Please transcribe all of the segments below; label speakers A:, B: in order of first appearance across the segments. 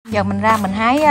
A: Giờ mình ra mình hái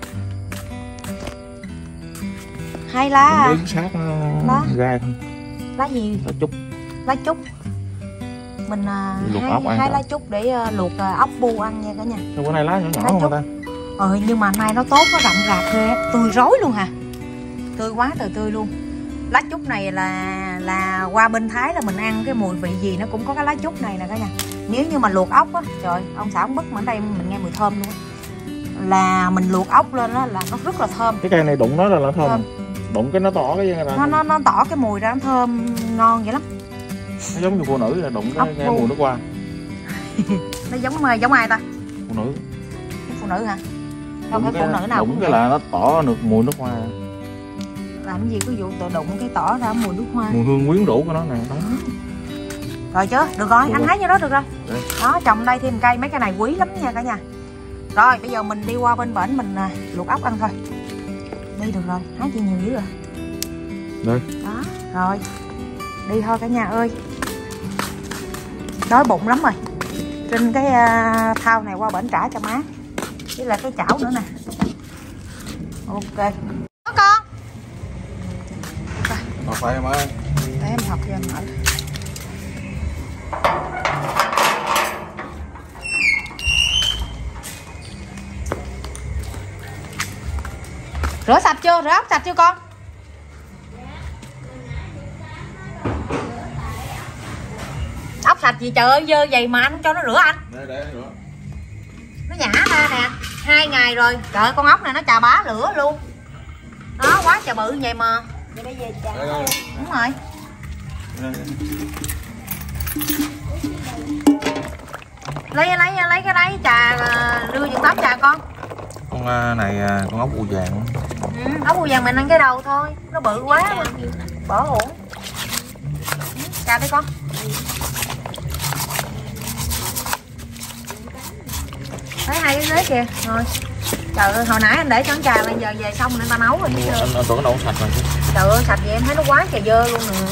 A: lá.
B: Đứng sát nó gai không?
A: Lá gì?
B: Lá trúc.
A: Lá trúc. Mình hái lá trúc để luộc ốc bu ăn nha cả nhà.
B: Sao bữa nay lá nhỏ nhỏ không ta?
A: Nhưng mà nay nó tốt, nó rậm rạp ghê, tươi rói luôn hả? Tươi quá trời tươi luôn. Lá trúc này là qua bên Thái là mình ăn cái mùi vị gì nó cũng có cái lá trúc này nè cả nhà. Nếu như mà luộc ốc á, trời ông xã ông bứt mà ở đây mình nghe mùi thơm luôn. Là mình luộc ốc lên đó là nó rất là thơm.
B: Cái cây này đụng nó là thơm. Đụng cái nó tỏ cái
A: nó tỏ cái mùi ra, nó thơm ngon vậy lắm.
B: Nó giống như phụ nữ là đụng cái nghe mùi nước hoa.
A: Nó giống ai ta?
B: Phụ nữ.
A: Phụ nữ hả? Không phải phụ nữ nào
B: đụng cái là nó tỏ được mùi nước hoa.
A: Làm gì có vụ tự đụng cái tỏ ra mùi nước hoa.
B: Mùi hương quyến rũ của nó nè.
A: Rồi chứ, được rồi, anh hái như đó được rồi. Đấy. Đó, trồng đây thêm cây, mấy cái này quý lắm nha cả nhà. Rồi, bây giờ mình đi qua bên bển mình luộc ốc ăn thôi. Đi được rồi, hái chi nhiều dữ rồi.
B: Đây.
A: Đó, rồi. Đi thôi cả nhà ơi. Đói bụng lắm rồi. Trên cái thao này qua bển trả cho má. Với lại cái chảo nữa nè. Ok. Có con.
B: Học phải em ơi.
A: Để em học cho em mở. Rửa sạch chưa? Rửa ốc sạch chưa con? Ốc sạch gì trời ơi, dơ vậy mà anh cho nó rửa anh.
B: Để rửa.
A: Nó nhả ra nè, 2 ngày rồi. Trời ơi, con ốc này nó chà bá lửa luôn. Đó, quá trời bự vậy mà. Vậy bây giờ chà. Đúng rồi. Lấy cái đấy trà, đưa giùm tắm trà con.
B: Con này con ốc bươu vàng.
A: Ốc bươu vàng mình ăn cái đầu thôi, nó bự quá mà. Bỏ uổng. Trà đi con. Thấy hai cái ghế kìa. Rồi. Trời ơi, hồi nãy anh để cho trà bây giờ về xong nên ta nấu rồi.
B: Anh tưởng nó nấu sạch rồi chứ.
A: Trời ơi, sạch vậy em thấy nó quá trời dơ luôn nè.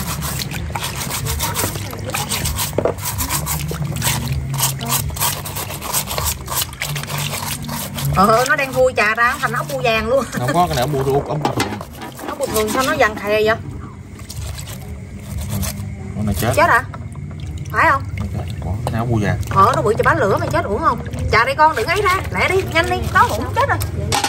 A: Nó đang thui trà ra thành ốc bươu vàng luôn.
B: Không có cái này ốc bươu thường.
A: Ốc bươu thường sao nó vàng khè vậy?
B: Con này chết.
A: Chết hả? Phải không?
B: Cái này ốc bươu vàng.
A: Nó bự cho bá lửa mày chết uổng không? Trà đây con đừng ấy ra, lẹ đi, nhanh đi, đó bụng chết rồi.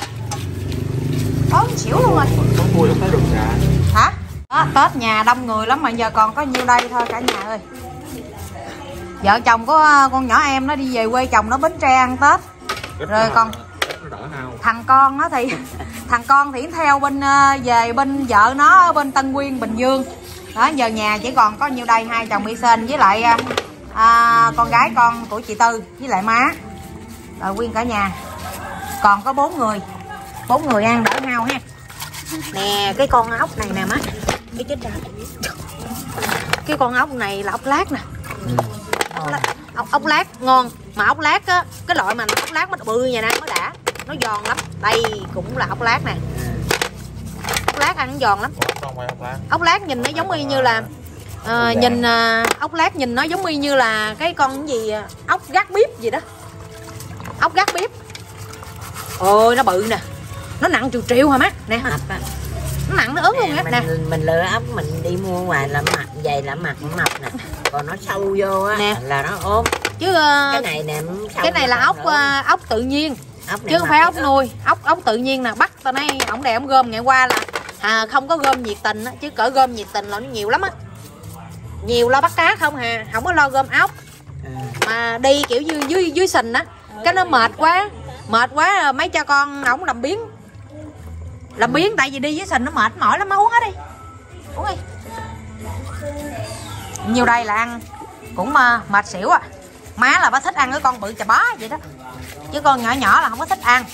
A: Đó xỉu luôn rồi.
B: Có mùi nó thấy được trà.
A: Hả? Đó, Tết nhà đông người lắm mà giờ còn có nhiêu đây thôi cả nhà ơi. Vợ chồng của con nhỏ em nó đi về quê chồng nó Bến Tre ăn Tết. Rồi còn thằng con thì theo bên về bên vợ nó ở bên Tân Nguyên Bình Dương. Đó giờ nhà chỉ còn có nhiêu đây, hai chồng bị sên với lại con gái con của chị Tư với lại má. Rồi nguyên cả nhà. Còn có 4 người ăn đỡ hao ha. Nè cái con ốc này nè má. Cái chết ra. Cái con ốc này là ốc lát nè. Ốc lát ngon. Mà ốc lát á, cái loại mà ốc lát nó bự vậy nè mới đã. Nó giòn lắm. Đây cũng là ốc lát nè. Ốc lát ăn giòn lắm. Ốc lát nhìn nó giống y như là ốc lát nhìn nó giống y như là cái con gì ốc gác bếp gì đó. Ốc gác bếp. Ôi nó bự nè. Nó nặng triệu hả má? Nè. Nó nặng nó ớn luôn á nè.
C: Mình lựa ốc mình đi mua ngoài là mặt dày là mặt mập nè. Còn nó sâu vô á nè là nó ốm.
A: Chứ cái này là ốc tự nhiên. Chứ không phải ốc nuôi. Ốc tự nhiên nè, bắt tao nói ổng đè ổng gom ngày qua là không có gom nhiệt tình á, chứ cỡ gom nhiệt tình là nó nhiều lắm á. Nhiều lo bắt cá không hà, không có lo gom ốc. Mà đi kiểu như dưới sình á, cái nó mệt quá mấy cha con ổng làm biếng tại vì đi dưới sình nó mệt mỏi lắm. Má uống hết đi, uống đi. Nhiều đây là ăn cũng mệt xỉu à. Má là bà thích ăn cái con bự chà bá vậy đó, chứ con nhỏ nhỏ là không có thích ăn.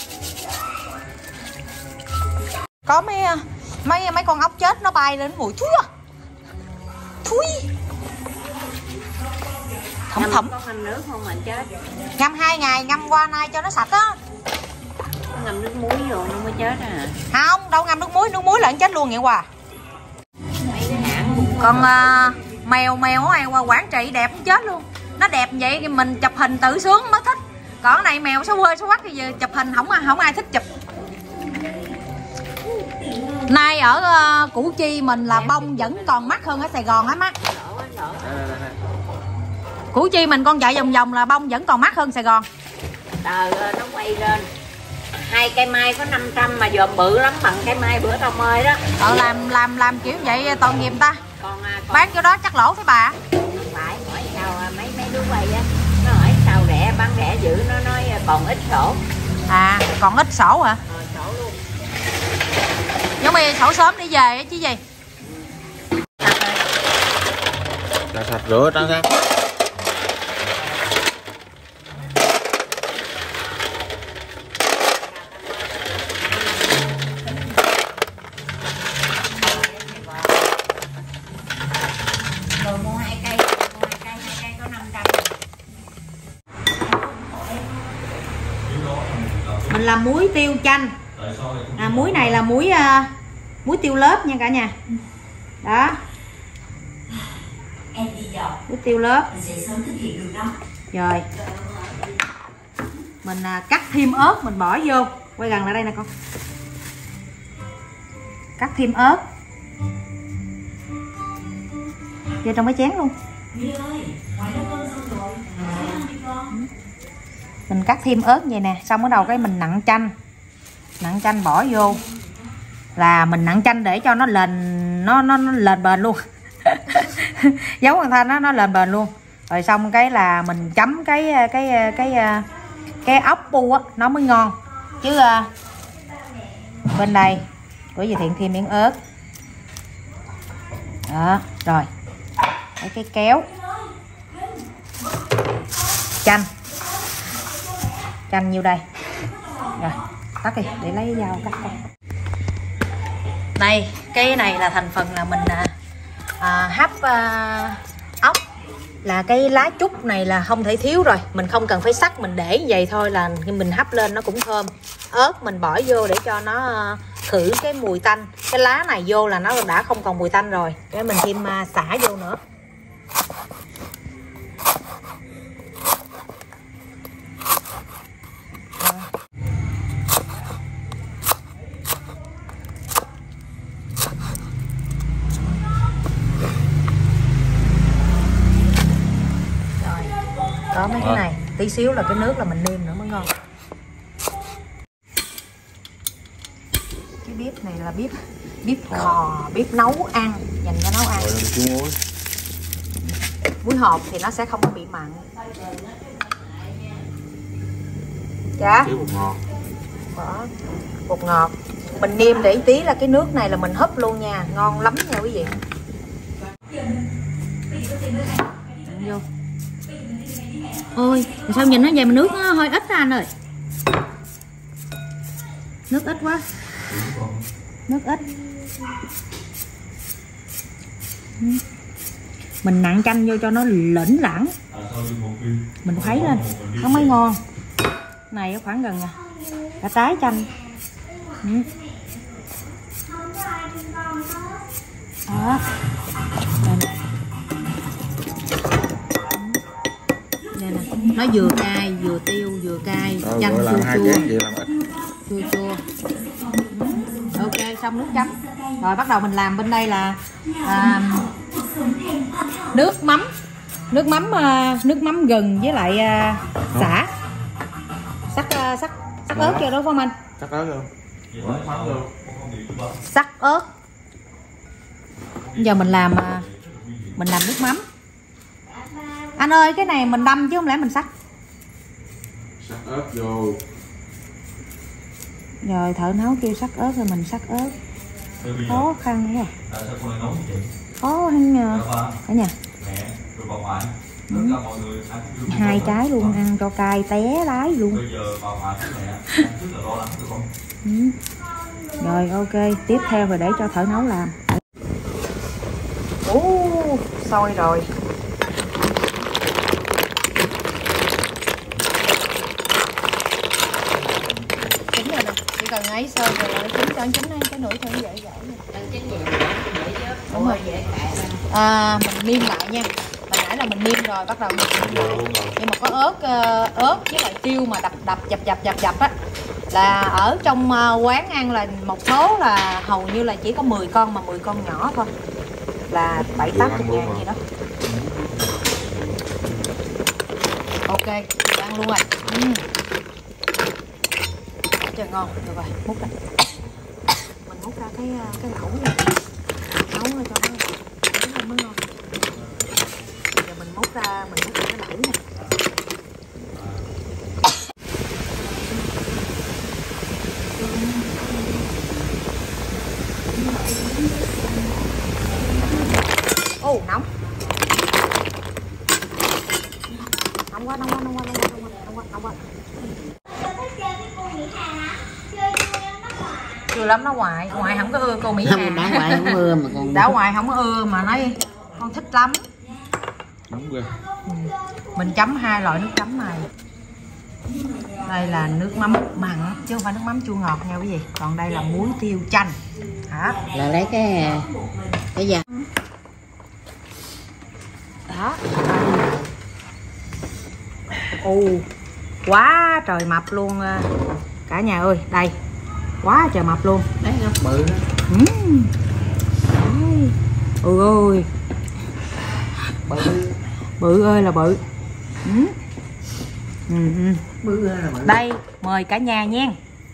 A: Có mấy con ốc chết nó bay lên mùi thúi à. Thúi. Thấm.
C: Có ngâm nước không mà chết.
A: Ngâm 2 ngày, ngâm qua nay cho nó sạch á.
C: Ngâm nước muối rồi nó mới chết à.
A: Không, đâu ngâm nước muối là nó chết luôn vậy Hòa. Còn mèo ở qua Quảng Trị đẹp cũng chết luôn. Nó đẹp vậy thì mình chụp hình tự sướng mới thích. Còn này mèo số quê số quắc thì giờ chụp hình không ai thích chụp. Nay ở Củ Chi mình là bông vẫn còn mắc hơn ở Sài Gòn á má. Củ Chi mình con chạy vòng vòng là bông vẫn còn mắc hơn Sài Gòn.
C: Trời ơi, nó quay lên 2 cây mai có 500 mà dòm bự lắm, bằng cây mai bữa tao mời đó.
A: Làm kiểu vậy tội nghiệp ta.
C: Còn
A: bán chỗ đó chắc lỗ thế bà.
C: Không phải, hỏi sao mấy đứa quay á, nó hỏi sao rẻ, bán rẻ dữ, nó nói còn ít sổ.
A: À, còn ít sổ hả?
C: Sổ luôn.
A: Giống như sổ sớm đi về chứ gì.
B: Sạch rửa trắng ra.
C: Rồi mua 2 cây có 500.
A: Mình làm muối tiêu chanh. Muối này là muối tiêu lớp nha cả nhà. Đó. Muối tiêu lớp. Rồi. Mình cắt thêm ớt mình bỏ vô. Quay gần lại đây nè con. Cắt thêm ớt. Vô trong cái chén luôn. Mình cắt thêm ớt vậy nè, xong bắt đầu cái mình nặn chanh bỏ vô, là mình nặn chanh để cho nó lên bền luôn. Giống con Thanh nó lên bền luôn. Rồi xong cái là mình chấm cái ốc bu á nó mới ngon chứ. Bên đây của dì Thiện thêm miếng ớt đó. Rồi cái kéo chanh nhiêu đây. Rồi tắt đi để lấy dao cắt con. Đây cái này là thành phần là mình hấp ốc, là cái lá trúc này là không thể thiếu rồi, mình không cần phải sắc, mình để vậy thôi là mình hấp lên nó cũng thơm. Ớt mình bỏ vô để cho nó khử cái mùi tanh, cái lá này vô là nó đã không còn mùi tanh rồi. Để mình thêm sả vô nữa. Có mấy cái này tí xíu là cái nước là mình nêm nữa mới ngon. Cái bếp này là bếp khò, bếp nấu ăn, dành cho nấu ăn. Muối hộp thì nó sẽ không có bị mặn. Dạ. Bỏ bột ngọt. Mình nêm để tí là cái nước này là mình hấp luôn nha, ngon lắm nha quý vị. Đựng vô. Ôi, sao nhìn nó vậy mà nước nó hơi ít ra anh ơi. Nước ít quá. Nước ít. Mình nặn chanh vô cho nó lĩnh lẳng. Mình khuấy lên, nó mới ngon. Này khoảng gần cả trái chanh. Đó. Đây nè. Nó vừa cay, vừa tiêu, vừa cay, chanh chua chua. Ok, xong nước chấm. Rồi bắt đầu mình làm bên đây là nước mắm gừng với lại sả. Sắc ớt cho đó phải không anh?
B: Sắc ớt luôn.
A: Sắc ớt. Giờ mình làm nước mắm. Anh ơi cái này mình đâm chứ không lẽ mình sắc.
B: Sắc ớt vô.
A: Rồi thợ nấu kêu sắc ớt rồi mình sắc ớt. Khó khăn quá. Khó hơn nhờ. Cả nhà. 2 trái luôn, ăn cho cay té lái luôn. Rồi ok, tiếp theo rồi để cho thợ nấu làm. Sôi rồi. Chín rồi nè, chỉ cần ấy sôi rồi chín cho chín cái nửa thôi dễ dễ. Đúng rồi. Mình niêm lại nha. Hồi nãy là mình niêm rồi, bắt đầu mình nhưng mà có ớt với lại tiêu mà đập dập á, là ở trong quán ăn là một số là hầu như là chỉ có 10 con, mà 10 con nhỏ thôi là 7-8 ngàn gì đó. Ok, ăn luôn rồi. Trời ngon, được rồi, múc ra. Mình múc ra cái lẩu này. Nấu cho nó mới ngon. Giờ mình múc ra cái lẩu này. Ô, nóng. Nóng quá. Chưa lắm, nó ngoại không có ưa cô Mỹ Hà.
C: Đã ngoại không ưa mà còn
A: đã ngoại không có ưa mà nói con thích lắm.
B: Nóng ghê.
A: Mình chấm 2 loại nước chấm này. Đây là nước mắm mặn chứ không phải nước mắm chua ngọt nha quý vị. Còn đây là muối tiêu chanh. Đó.
C: Là lấy cái gì?
A: Đó. Ồ, quá trời mập luôn cả nhà ơi. Đây, quá trời mập luôn.
C: Đấy, nó bự đó.
A: Ôi bự ơi là bự.
C: Bự ơi là bự.
A: Đây, mời cả nhà nha.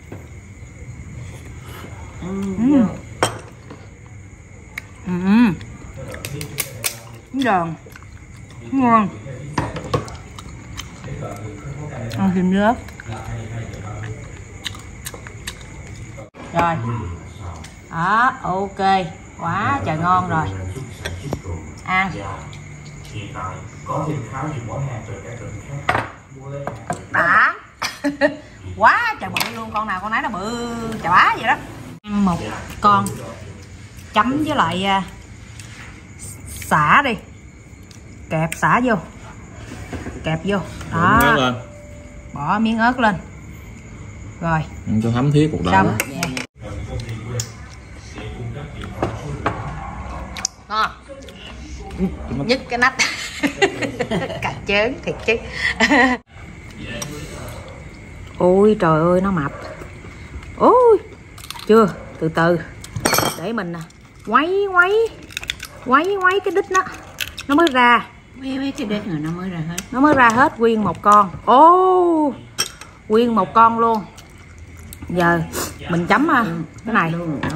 A: Giòn, ngon. Ăn thêm nước. Rồi. Đó, ok. Quá trời ngon rồi. Ăn. Đã. Quá trời bự luôn, con nào con nấy nó bự chà bá vậy đó. Ăn một con chấm với lại sả đi. Kẹp sả vô. Kẹp vô. Đó. Bỏ miếng ớt lên. Rồi.
B: Ăn cho thấm thiết cuộc đời.
A: Ngon. Nhức cái nách. Cà chớn thiệt chứ. Ôi trời ơi nó mập. Ôi chưa, từ từ để mình quấy cái đít nó mới ra.
C: Mấy cái đít rồi nó mới ra hết.
A: Nó mới ra hết nguyên một con. Ô, nguyên một con luôn. Giờ mình chấm cái này.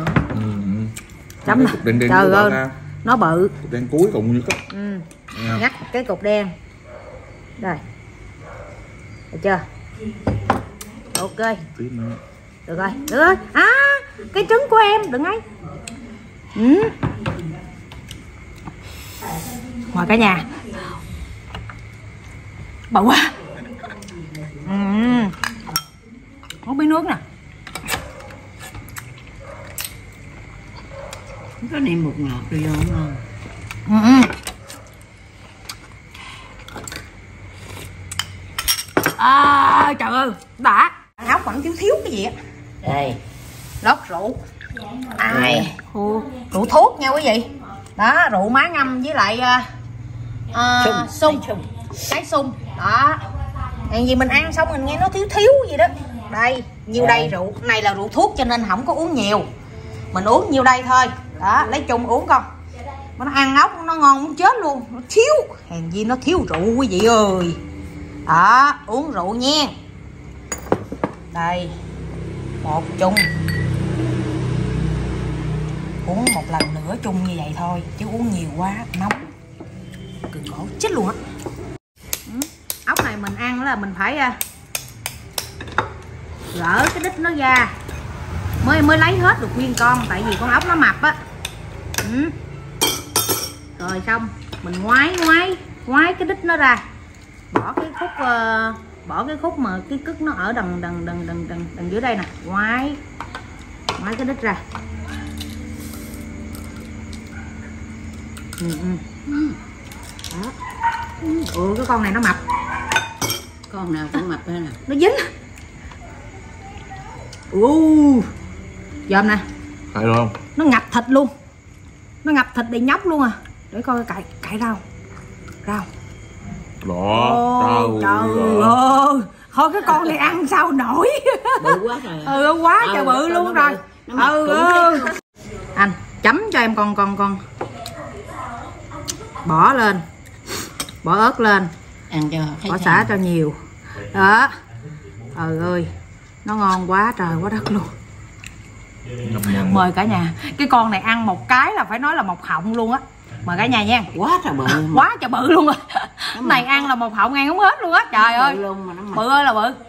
A: Chấm nè. Trời ơi, nó bự.
B: Cục đen cuối cùng như thế.
A: Ngắt cái cục đen. Đây. Được chưa? Ok. Được rồi. Được rồi. À, cái trứng của em đừng ấy. Mời cả nhà. Bự quá. Không biết nước nè.
C: Có nêm bột ngọt rồi vô ngon.
A: À, trời ơi, đã. Áo vẫn thiếu cái gì á.
C: Đây.
A: Lót rượu. Rượu thuốc nha quý vị. Đó, rượu má ngâm với lại sung. Cái sung. Đó. Hèn gì mình ăn xong mình nghe nó thiếu gì đó. Đây, nhiêu đây rượu. Này là rượu thuốc cho nên không có uống nhiều. Mình uống nhiêu đây thôi. Đó, lấy chung uống con. Nó ăn ốc nó ngon muốn chết luôn. Nó thiếu. Hèn gì nó thiếu rượu quý vị ơi. Đó, uống rượu nha. Đây. Một chung. Uống một lần nữa chung như vậy thôi. Chứ uống nhiều quá nóng cực cổ chết luôn á. Ốc này mình ăn là mình phải gỡ cái đít nó ra mới lấy hết được nguyên con. Tại vì con ốc nó mập á. Rồi xong mình ngoái cái đít nó ra. Bỏ cái khúc mà cái cứt nó ở đằng dưới đây nè. Ngoái cái đít ra. Đó. Ủa cái con này nó mập.
C: Con nào cũng mập hết nè.
A: Nó dính. Dòm nè.
B: Phải luôn không?
A: Nó ngập thịt luôn. Nó ngập thịt đầy nhóc luôn à. Để coi cải rau. Rau.
B: Đó.
A: Trời ơi. Thôi cái con này ăn sao nổi.
C: Bự quá rồi.
A: Quá trời bự luôn rồi. Anh chấm cho em con bỏ lên, bỏ ớt lên,
C: ăn cho
A: bỏ xả cho nhiều đó. Ơi nó ngon quá trời quá đất luôn. Mời cả nhà. Cái con này ăn một cái là phải nói là một họng luôn á. Mời cả nhà nha.
C: Quá trời bự.
A: Quá trời bự luôn rồi. Này ăn là một họng ăn không hết luôn á. Trời ơi
C: luôn mà nó
A: bự ơi là bự.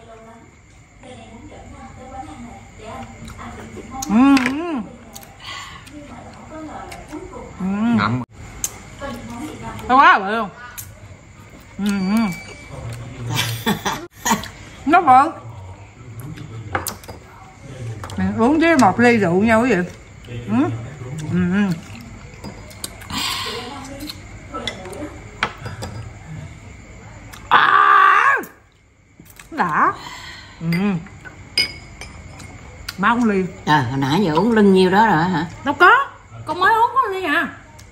B: Ngậm.
A: Nó quá bự luôn. Nó bự. Mình uống với một ly rượu nha quý vị. Đã. Ba con ly.
C: Trời, hồi nãy giờ uống lưng nhiêu đó rồi hả?
A: Đâu có. Con mới uống có ly à.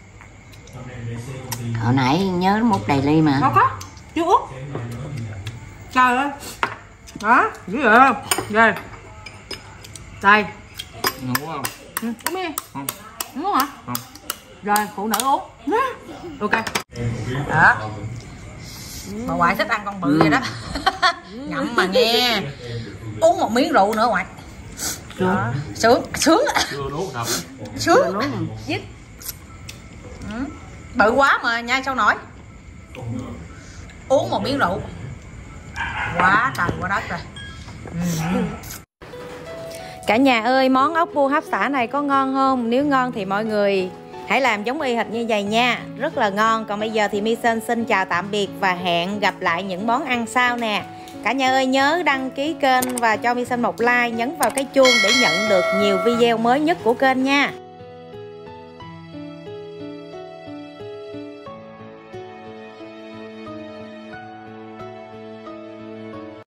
C: Hồi nãy nhớ một đầy ly mà.
A: Đâu có. Chưa uống. Trời ơi. Đó. Dữ vậy không? Đây. Đây.
B: Ngon quá không?
A: Uống đi.
B: Không.
A: Uống hả?
B: Không.
A: Rồi phụ nữ uống. Ok. Đó. Bà ngoại thích ăn con bự vậy đó. Ngậm mà nghe. Uống một miếng rượu nữa ngoại. Sướng. Sướng. Sướng. Dứt. Bự quá mà nhai sao nổi. Uống một miếng rượu. Quá trời quá đất rồi. Cả nhà ơi, món ốc bu hấp xả này có ngon không? Nếu ngon thì mọi người hãy làm giống y hệt như vậy nha. Rất là ngon. Còn bây giờ thì My Sơn xin chào tạm biệt và hẹn gặp lại những món ăn sau nè. Cả nhà ơi nhớ đăng ký kênh và cho My Sơn một like, nhấn vào cái chuông để nhận được nhiều video mới nhất của kênh nha.